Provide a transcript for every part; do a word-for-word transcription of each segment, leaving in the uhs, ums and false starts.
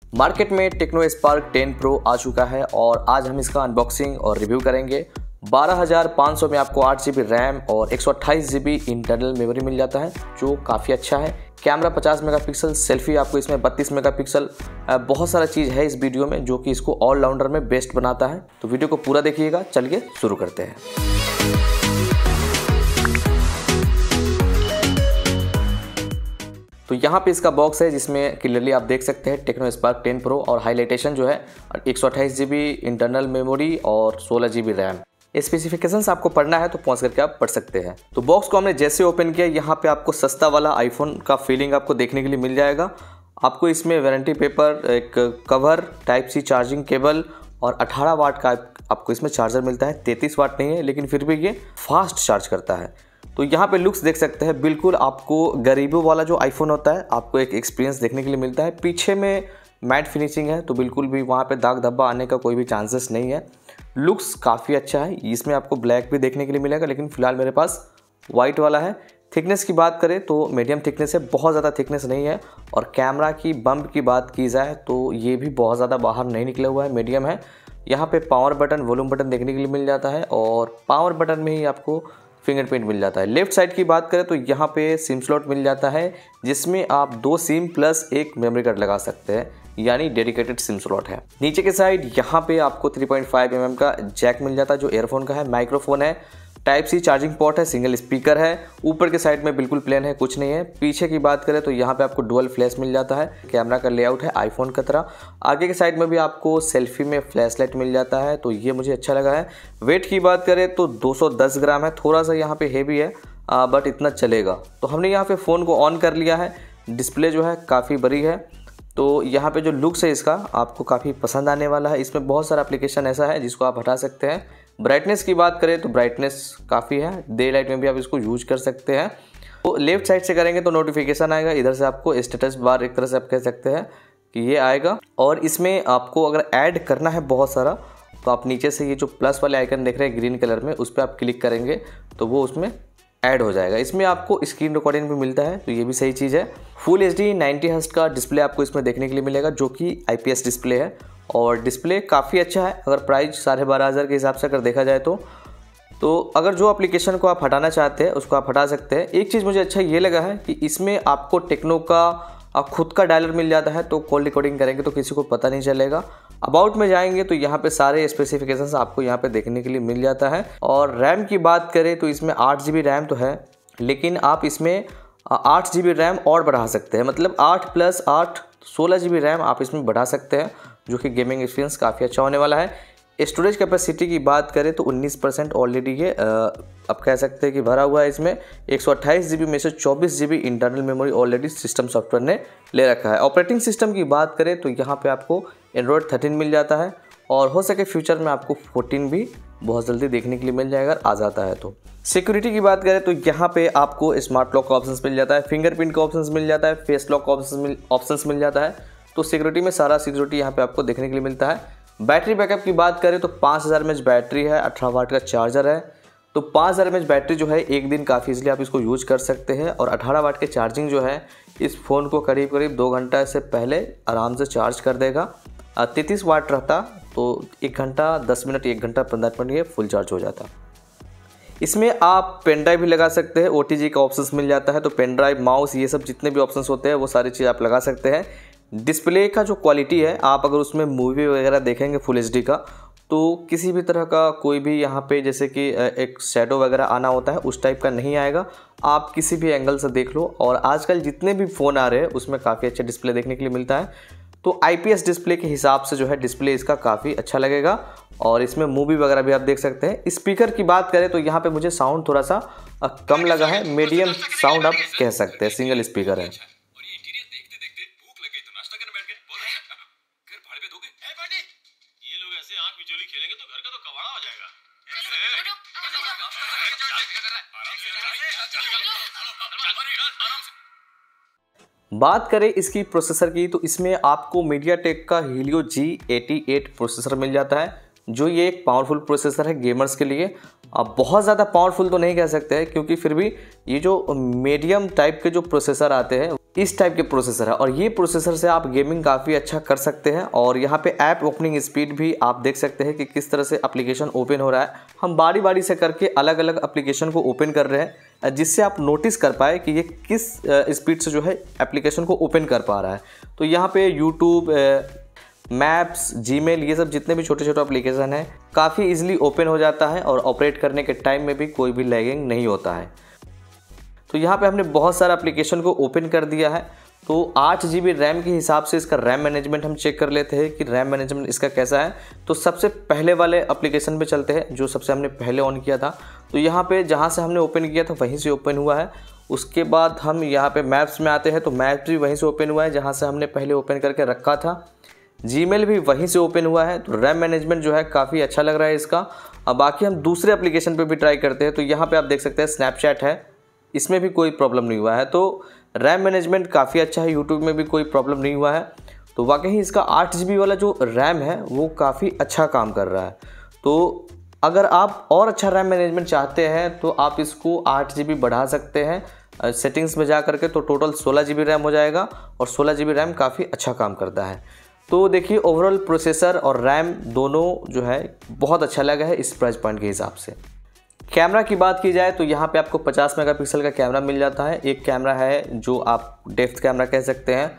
Market में Tecno Spark ten Pro आ चुका है और आज हम इसका अनबॉक्सिंग और रिव्यू करेंगे। बारह हज़ार पाँच सौ में आपको आठ जी बी रैम और एक सौ अट्ठाईस जी बी इंटरनल मेमोरी मिल जाता है, जो काफ़ी अच्छा है। कैमरा पचास मेगापिक्सल, सेल्फी आपको इसमें बत्तीस मेगापिक्सल, बहुत सारा चीज़ है इस वीडियो में जो कि इसको ऑलराउंडर में बेस्ट बनाता है। तो वीडियो को पूरा देखिएगा। चलिए शुरू करते हैं। तो यहाँ पे इसका बॉक्स है जिसमें क्लियरली आप देख सकते हैं टेक्नो स्पार्क टेन प्रो और हाईलाइटेशन जो है एक सौ अट्ठाईस जी बी इंटरनल मेमोरी और सोलह जी बी रैम। स्पेसिफिकेशंस आपको पढ़ना है तो पहुंच करके आप पढ़ सकते हैं। तो बॉक्स को हमने जैसे ओपन किया, यहाँ पे आपको सस्ता वाला आईफोन का फीलिंग आपको देखने के लिए मिल जाएगा। आपको इसमें वारंटी पेपर, एक cover, type C charging cable और अठारह वाट का आपको इसमें चार्जर मिलता है। तैंतीस वाट नहीं है लेकिन फिर भी ये फास्ट चार्ज करता है। तो यहाँ पे लुक्स देख सकते हैं, बिल्कुल आपको गरीबों वाला जो आईफोन होता है आपको एक एक्सपीरियंस देखने के लिए मिलता है। पीछे में मैट फिनिशिंग है तो बिल्कुल भी वहाँ पे दाग धब्बा आने का कोई भी चांसेस नहीं है। लुक्स काफ़ी अच्छा है। इसमें आपको ब्लैक भी देखने के लिए मिलेगा लेकिन फिलहाल मेरे पास वाइट वाला है। थिकनेस की बात करें तो मीडियम थिकनेस है, बहुत ज़्यादा थिकनेस नहीं है। और कैमरा की बम्प की बात की जाए तो ये भी बहुत ज़्यादा बाहर नहीं निकला हुआ है, मीडियम है। यहाँ पे पावर बटन, वॉल्यूम बटन देखने के लिए मिल जाता है और पावर बटन में ही आपको फिंगरप्रिंट मिल जाता है। लेफ्ट साइड की बात करें तो यहाँ पे सिम स्लॉट मिल जाता है जिसमें आप दो सिम प्लस एक मेमोरी कार्ड लगा सकते हैं, यानी डेडिकेटेड सिम स्लॉट है। नीचे के साइड यहाँ पे आपको three point five M M का जैक मिल जाता है जो एयरफोन का है। माइक्रोफोन है, टाइप सी चार्जिंग पोर्ट है, सिंगल स्पीकर है। ऊपर के साइड में बिल्कुल प्लेन है, कुछ नहीं है। पीछे की बात करें तो यहाँ पे आपको डुअल फ्लैश मिल जाता है। कैमरा का लेआउट है आईफोन की तरह। आगे के साइड में भी आपको सेल्फी में फ्लैश लाइट मिल जाता है, तो ये मुझे अच्छा लगा है। वेट की बात करें तो दो सौ दस ग्राम है, थोड़ा सा यहाँ पे हेवी है बट इतना चलेगा। तो हमने यहाँ पे फ़ोन को ऑन कर लिया है। डिस्प्ले जो है काफ़ी बड़ी है, तो यहाँ पे जो लुक्स है इसका आपको काफ़ी पसंद आने वाला है। इसमें बहुत सारा एप्लीकेशन ऐसा है जिसको आप हटा सकते हैं। ब्राइटनेस की बात करें तो ब्राइटनेस काफ़ी है, डे लाइट में भी आप इसको यूज कर सकते हैं। तो लेफ्ट साइड से करेंगे तो नोटिफिकेशन आएगा, इधर से आपको स्टेटस बार एक तरह से आप कह सकते हैं कि ये आएगा। और इसमें आपको अगर ऐड करना है बहुत सारा तो आप नीचे से ये जो प्लस वाले आइकन देख रहे हैं ग्रीन कलर में, उस पर आप क्लिक करेंगे तो वो उसमें ऐड हो जाएगा। इसमें आपको स्क्रीन रिकॉर्डिंग भी मिलता है तो ये भी सही चीज़ है। Full H D ninety hertz का डिस्प्ले आपको इसमें देखने के लिए मिलेगा जो कि आई पी एस डिस्प्ले है और डिस्प्ले काफ़ी अच्छा है। अगर प्राइस साढ़े बारह हज़ार के हिसाब से अगर देखा जाए तो तो अगर जो एप्लीकेशन को आप हटाना चाहते हैं उसको आप हटा सकते हैं। एक चीज़ मुझे अच्छा ये लगा है कि इसमें आपको टेक्नो का खुद का डायलर मिल जाता है, तो कॉल रिकॉर्डिंग करेंगे तो किसी को पता नहीं चलेगा। अबाउट में जाएंगे तो यहाँ पे सारे स्पेसिफिकेशंस आपको यहाँ पे देखने के लिए मिल जाता है। और रैम की बात करें तो इसमें आठ जी बी रैम तो है लेकिन आप इसमें आठ जी बी रैम और बढ़ा सकते हैं, मतलब आठ प्लस आठ सोलह जी बी रैम आप इसमें बढ़ा सकते हैं, जो कि गेमिंग एक्सपीरियंस काफ़ी अच्छा होने वाला है। स्टोरेज कैपेसिटी की बात करें तो उन्नीस परसेंट ऑलरेडी ये आप कह सकते हैं कि भरा हुआ है। इसमें एक सौ अट्ठाईस जी बी में से चौबीस G B internal memory already system software ने ले रखा है। ऑपरेटिंग सिस्टम की बात करें तो यहाँ पे आपको एंड्रॉयड थर्टीन मिल जाता है और हो सके फ्यूचर में आपको फोर्टीन भी बहुत जल्दी देखने के लिए मिल जाएगा, आ जाता है तो। सिक्योरिटी की बात करें तो यहाँ पे आपको स्मार्ट लॉक का ऑप्शंस मिल जाता है, फिंगरप्रिंट का ऑप्शंस मिल जाता है, फेस लॉक का ऑप्शंस मिल जाता है। तो सिक्योरिटी में सारा सिक्योरिटी यहाँ पे आपको देखने के लिए मिलता है। बैटरी बैकअप की बात करें तो पाँच हज़ार एम एच बैटरी है, अठारह वाट का चार्जर है। तो पाँच हज़ार एम एच बैटरी जो है एक दिन काफ़ी इसलिए आप इसको यूज कर सकते हैं। और अठारह वाट के चार्जिंग जो है इस फ़ोन को करीब करीब दो घंटा से पहले आराम से चार्ज कर देगा। तैंतीस वाट रहता तो एक घंटा दस मिनट एक घंटा पंद्रह मिनट ये फुल चार्ज हो जाता। इसमें आप पेन ड्राइव भी लगा सकते हैं, ओ टी जी का ऑप्शंस मिल जाता है। तो पेन ड्राइव, माउस, ये सब जितने भी ऑप्शंस होते हैं वो सारी चीज़ आप लगा सकते हैं। डिस्प्ले का जो क्वालिटी है, आप अगर उसमें मूवी वगैरह देखेंगे फुल एच डी का तो किसी भी तरह का कोई भी यहाँ पे जैसे कि एक शैडो वगैरह आना होता है उस टाइप का नहीं आएगा। आप किसी भी एंगल से देख लो। और आजकल जितने भी फ़ोन आ रहे हैं उसमें काफ़ी अच्छा डिस्प्ले देखने के लिए मिलता है। तो आई पी एस डिस्प्ले के हिसाब से जो है डिस्प्ले इसका काफ़ी अच्छा लगेगा। और इसमें मूवी वगैरह भी आप देख सकते हैं। स्पीकर की बात करें तो यहाँ पे मुझे साउंड थोड़ा सा कम लगा है, मीडियम साउंड आप कह सकते हैं, सिंगल स्पीकर है। बात करें इसकी प्रोसेसर की तो इसमें आपको मीडियाटेक का Helio G eighty eight processor मिल जाता है, जो ये एक पावरफुल प्रोसेसर है गेमर्स के लिए। अब बहुत ज़्यादा पावरफुल तो नहीं कह सकते हैं, क्योंकि फिर भी ये जो मीडियम टाइप के जो प्रोसेसर आते हैं इस टाइप के प्रोसेसर है, और ये प्रोसेसर से आप गेमिंग काफ़ी अच्छा कर सकते हैं। और यहाँ पे ऐप ओपनिंग स्पीड भी आप देख सकते हैं कि किस तरह से एप्लीकेशन ओपन हो रहा है। हम बारी बारी से करके अलग अलग एप्लीकेशन को ओपन कर रहे हैं, जिससे आप नोटिस कर पाए कि ये किस स्पीड से जो है एप्लीकेशन को ओपन कर पा रहा है। तो यहाँ पे यूट्यूब, मैप्स, जीमेल, ये सब जितने भी छोटे छोटे एप्लीकेशन हैं काफ़ी इजीली ओपन हो जाता है, और ऑपरेट करने के टाइम में भी कोई भी लैगिंग नहीं होता है। तो यहाँ पे हमने बहुत सारा एप्लीकेशन को ओपन कर दिया है। तो आठ जी बी रैम के हिसाब से इसका रैम मैनेजमेंट हम चेक कर लेते हैं कि रैम मैनेजमेंट इसका कैसा है। तो सबसे पहले वाले एप्लीकेशन पे चलते हैं जो सबसे हमने पहले ऑन किया था। तो यहाँ पे जहाँ से हमने ओपन किया था वहीं से ओपन हुआ है। उसके बाद हम यहाँ पे मैप्स में आते हैं, तो मैप्स भी वहीं से ओपन हुआ है जहाँ से हमने पहले ओपन करके रखा था। जीमेल भी वहीं से ओपन हुआ है। तो रैम मैनेजमेंट जो है काफ़ी अच्छा लग रहा है इसका। अब बाकी हम दूसरे एप्लीकेशन पे भी ट्राई करते हैं। तो यहाँ पे आप देख सकते हैं स्नैपचैट है, इसमें भी कोई प्रॉब्लम नहीं हुआ है। तो रैम मैनेजमेंट काफ़ी अच्छा है, यूट्यूब में भी कोई प्रॉब्लम नहीं हुआ है। तो वाकई इसका आठ जी बी वाला जो रैम है वो काफ़ी अच्छा काम कर रहा है। तो अगर आप और अच्छा रैम मैनेजमेंट चाहते हैं तो आप इसको आठ जी बी बढ़ा सकते हैं सेटिंग्स में जा करके। तो टोटल सोलह जी बी रैम हो जाएगा, और सोलह जी बी रैम काफ़ी अच्छा काम करता है। तो देखिए ओवरऑल प्रोसेसर और रैम दोनों जो है बहुत अच्छा लगा है इस प्राइस पॉइंट के हिसाब से। कैमरा की बात की जाए तो यहाँ पे आपको पचास मेगापिक्सल का कैमरा मिल जाता है। एक कैमरा है जो आप डेप्थ कैमरा कह सकते हैं।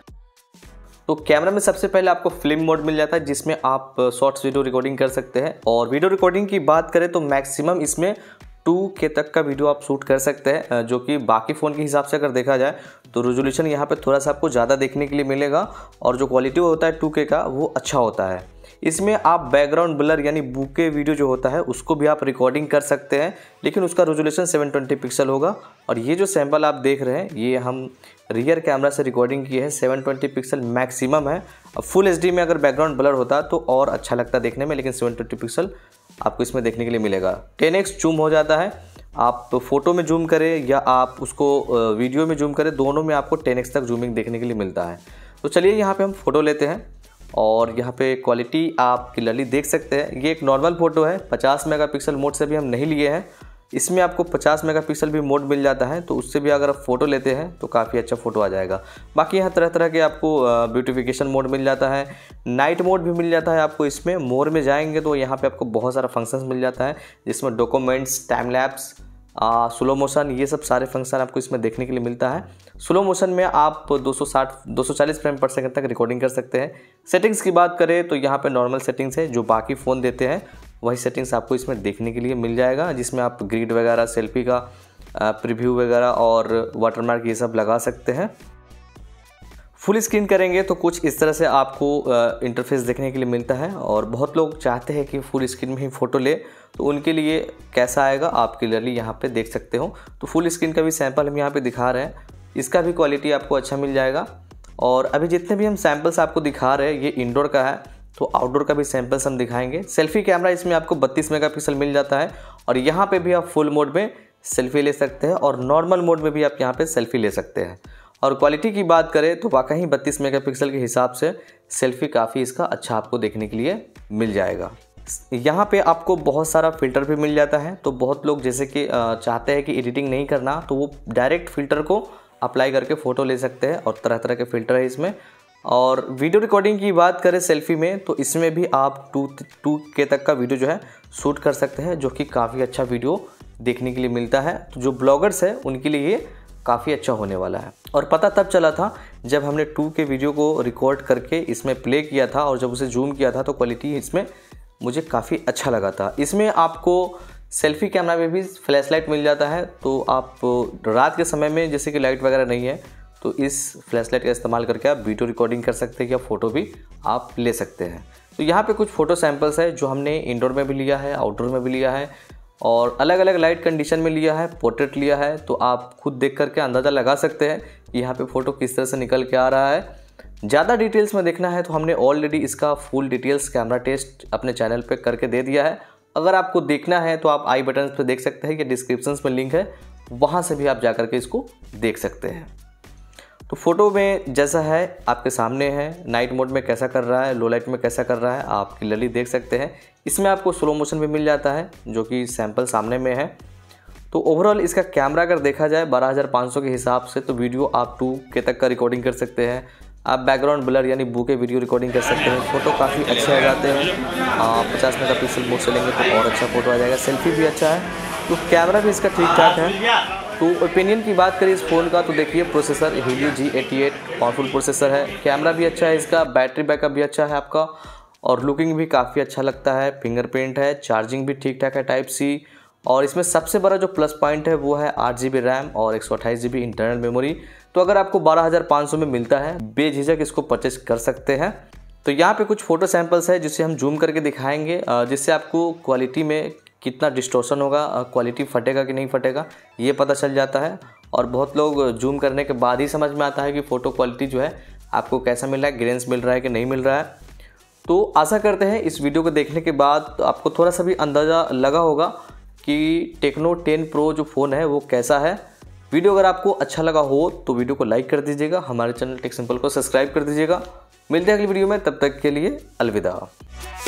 तो कैमरा में सबसे पहले आपको फिल्म मोड मिल जाता है, जिसमें आप शॉर्ट्स वीडियो रिकॉर्डिंग कर सकते हैं। और वीडियो रिकॉर्डिंग की बात करें तो मैक्सिमम इसमें टू के तक का वीडियो आप शूट कर सकते हैं, जो कि बाकी फ़ोन के हिसाब से अगर देखा जाए तो रेजोल्यूशन यहाँ पे थोड़ा सा आपको ज़्यादा देखने के लिए मिलेगा, और जो क्वालिटी होता है टू के का वो अच्छा होता है। इसमें आप बैकग्राउंड ब्लर यानी बुके वीडियो जो होता है उसको भी आप रिकॉर्डिंग कर सकते हैं, लेकिन उसका रेजोल्यूशन सेवन ट्वेंटी पिक्सल होगा। और ये जो सैंपल आप देख रहे हैं ये हम रियर कैमरा से रिकॉर्डिंग की है, सेवन ट्वेंटी पिक्सल मैक्सिमम है। अब फुल एच डी में अगर बैकग्राउंड ब्लर होता तो और अच्छा लगता देखने में, लेकिन सेवन ट्वेंटी पिक्सल आपको इसमें देखने के लिए मिलेगा। टेन एक्स जूम हो जाता है, आप फ़ोटो में जूम करें या आप उसको वीडियो में जूम करें, दोनों में आपको टेन एक्स तक जूमिंग देखने के लिए मिलता है। तो चलिए यहाँ पे हम फ़ोटो लेते हैं, और यहाँ पे क्वालिटी आप क्लियरली देख सकते हैं। ये एक नॉर्मल फ़ोटो है, पचास मेगापिक्सल मोड से भी हम नहीं लिए हैं। इसमें आपको पचास मेगापिक्सल भी मोड मिल जाता है, तो उससे भी अगर आप फ़ोटो लेते हैं तो काफ़ी अच्छा फ़ोटो आ जाएगा। बाकी यहाँ तरह तरह के आपको ब्यूटिफिकेशन मोड मिल जाता है, नाइट मोड भी मिल जाता है आपको। इसमें मोर में जाएंगे तो यहाँ पे आपको बहुत सारा फंक्शंस मिल जाता है, जिसमें documents, time lapse, slow motion, ये सब सारे फंक्शन आपको इसमें देखने के लिए मिलता है। स्लो मोशन में आप दो सौ साठ दो सौ चालीस फ्रेम पर सेकंड तक रिकॉर्डिंग कर सकते हैं। सेटिंग्स की बात करें तो यहाँ पे नॉर्मल सेटिंग्स है, जो बाकी फ़ोन देते हैं वही सेटिंग्स आपको इसमें देखने के लिए मिल जाएगा, जिसमें आप ग्रिड वगैरह, सेल्फी का प्रीव्यू वगैरह और वाटरमार्क ये सब लगा सकते हैं। फुल स्क्रीन करेंगे तो कुछ इस तरह से आपको इंटरफेस देखने के लिए मिलता है, और बहुत लोग चाहते हैं कि फुल स्क्रीन में ही फ़ोटो ले, तो उनके लिए कैसा आएगा आप क्लियरली यहाँ पे देख सकते हो। तो फुल स्क्रीन का भी सैंपल हम यहाँ पे दिखा रहे हैं, इसका भी क्वालिटी आपको अच्छा मिल जाएगा। और अभी जितने भी हम सैंपल्स आपको दिखा रहे हैं ये इंडोर का है, तो आउटडोर का भी सैंपल्स हम दिखाएंगे। सेल्फी कैमरा इसमें आपको बत्तीस मेगापिक्सल मिल जाता है, और यहाँ पे भी आप फुल मोड में सेल्फी ले सकते हैं, और नॉर्मल मोड में भी आप यहाँ पे सेल्फी ले सकते हैं। और क्वालिटी की बात करें तो वाकई बत्तीस मेगापिक्सल के हिसाब से सेल्फी काफ़ी इसका अच्छा आपको देखने के लिए मिल जाएगा। यहाँ पे आपको बहुत सारा फ़िल्टर भी मिल जाता है। तो बहुत लोग जैसे कि चाहते हैं कि एडिटिंग नहीं करना, तो वो डायरेक्ट फ़िल्टर को अप्लाई करके फ़ोटो ले सकते हैं, और तरह तरह के फ़िल्टर है इसमें। और वीडियो रिकॉर्डिंग की बात करें सेल्फी में, तो इसमें भी आप टू टू के तक का वीडियो जो है शूट कर सकते हैं, जो कि काफ़ी अच्छा वीडियो देखने के लिए मिलता है। तो जो ब्लॉगर्स हैं उनके लिए ये काफ़ी अच्छा होने वाला है। और पता तब चला था जब हमने टू के वीडियो को रिकॉर्ड करके इसमें प्ले किया था, और जब उसे जूम किया था तो क्वालिटी इसमें मुझे काफ़ी अच्छा लगा था। इसमें आपको सेल्फी कैमरा में भी फ्लैश लाइट मिल जाता है, तो आप रात के समय में जैसे कि लाइट वगैरह नहीं है तो इस फ्लैश लाइट का इस्तेमाल करके आप वीडियो रिकॉर्डिंग कर सकते हैं या फ़ोटो भी आप ले सकते हैं। तो यहाँ पे कुछ फ़ोटो सैंपल्स है जो हमने इंडोर में भी लिया है, आउटडोर में भी लिया है, और अलग अलग लाइट कंडीशन में लिया है, पोर्ट्रेट लिया है। तो आप खुद देख करके अंदाज़ा लगा सकते हैं कि यहाँ पे फ़ोटो किस तरह से निकल के आ रहा है। ज़्यादा डिटेल्स में देखना है तो हमने ऑलरेडी इसका फुल डिटेल्स कैमरा टेस्ट अपने चैनल पे करके दे दिया है। अगर आपको देखना है तो आप आई बटन पे देख सकते हैं, या डिस्क्रिप्शन में लिंक है, वहाँ से भी आप जा करके इसको देख सकते हैं। तो फ़ोटो में जैसा है आपके सामने है, नाइट मोड में कैसा कर रहा है, लो लाइट में कैसा कर रहा है, आप क्लियरली देख सकते हैं। इसमें आपको स्लो मोशन भी मिल जाता है जो कि सैंपल सामने में है। तो ओवरऑल इसका कैमरा अगर देखा जाए बारह हज़ार पाँच सौ के हिसाब से, तो वीडियो आप टू के तक का रिकॉर्डिंग कर सकते हैं। आप बैकग्राउंड ब्लर यानी बूके वीडियो रिकॉर्डिंग कर सकते हैं। फ़ोटो काफ़ी अच्छे आ जाते हैं। पचास मेगा पिक्सल मोड से लेंगे तो और अच्छा फ़ोटो आ जाएगा। सेल्फी भी अच्छा है, तो कैमरा भी इसका ठीक ठाक है। तो ओपिनियन की बात करें इस फ़ोन का, तो देखिए processor Helio G eighty eight powerful processor है। कैमरा भी अच्छा है इसका, बैटरी बैकअप भी अच्छा है आपका, और लुकिंग भी काफ़ी अच्छा लगता है। फिंगरप्रिंट है, चार्जिंग भी ठीक ठाक है टाइप सी। और इसमें सबसे बड़ा जो प्लस पॉइंट है वो है आठ जी बी रैम और एक सौ अट्ठाईस जी बी इंटरनल मेमोरी। तो अगर आपको बारह हज़ार पाँच सौ में मिलता है, बेझिझक इसको परचेस कर सकते हैं। तो यहाँ पे कुछ फ़ोटो सैंपल्स है जिसे हम जूम करके दिखाएंगे, जिससे आपको क्वालिटी में कितना डिस्टॉर्शन होगा, क्वालिटी फटेगा कि नहीं फटेगा ये पता चल जाता है। और बहुत लोग जूम करने के बाद ही समझ में आता है कि फ़ोटो क्वालिटी जो है आपको कैसा मिल रहा है, ग्रेन्स मिल रहा है कि नहीं मिल रहा है। तो आशा करते हैं इस वीडियो को देखने के बाद तो आपको थोड़ा सा भी अंदाज़ा लगा होगा कि टेक्नो टेन प्रो जो फ़ोन है वो कैसा है। वीडियो अगर आपको अच्छा लगा हो तो वीडियो को लाइक कर दीजिएगा, हमारे चैनल टेक सिंपल को सब्सक्राइब कर दीजिएगा। मिलते हैं अगली वीडियो में, तब तक के लिए अलविदा।